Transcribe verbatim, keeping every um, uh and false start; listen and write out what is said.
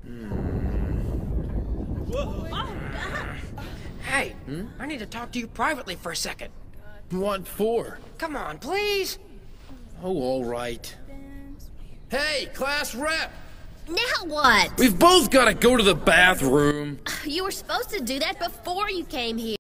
Hey, hmm? I need to talk to you privately for a second. What for? Come on, please. Oh, all right. Hey, class rep! Now what? We've both got to go to the bathroom. You were supposed to do that before you came here.